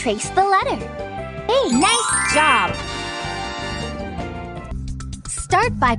trace the letter. Hey, nice job! Start by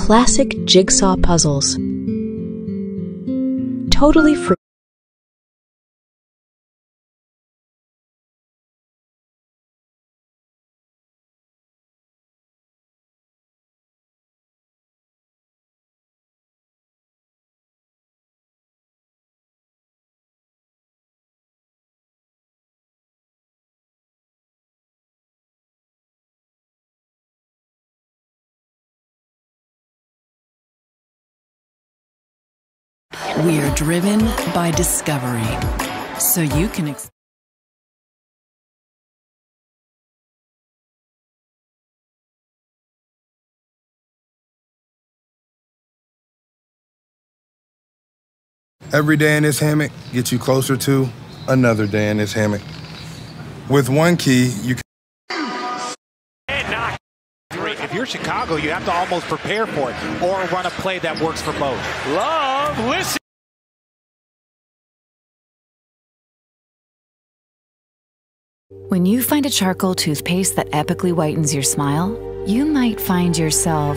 classic jigsaw puzzles. Totally free. We are driven by discovery, so you can Every day in this hammock gets you closer to another day in this hammock. With one key, you can. If you're Chicago, you have to almost prepare for it or run a play that works for both. Love, listen. When you find a charcoal toothpaste that epically whitens your smile, you might find yourself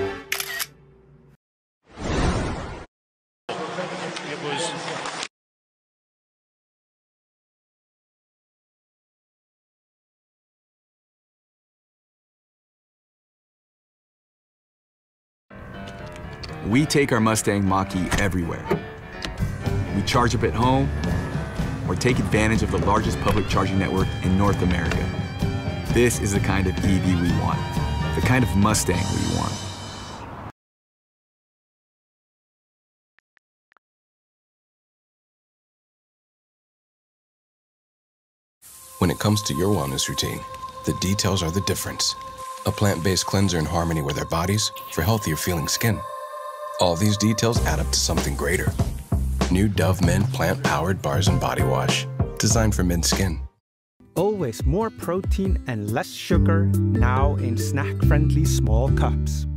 We take our Mustang Mach-E everywhere. We charge up at home or take advantage of the largest public charging network in North America. This is the kind of EV we want, the kind of Mustang we want. When it comes to your wellness routine, the details are the difference. A plant-based cleanser in harmony with our bodies for healthier feeling skin. All these details add up to something greater. New Dove Men plant-powered bars and body wash, designed for men's skin. Always more protein and less sugar, now in snack-friendly small cups.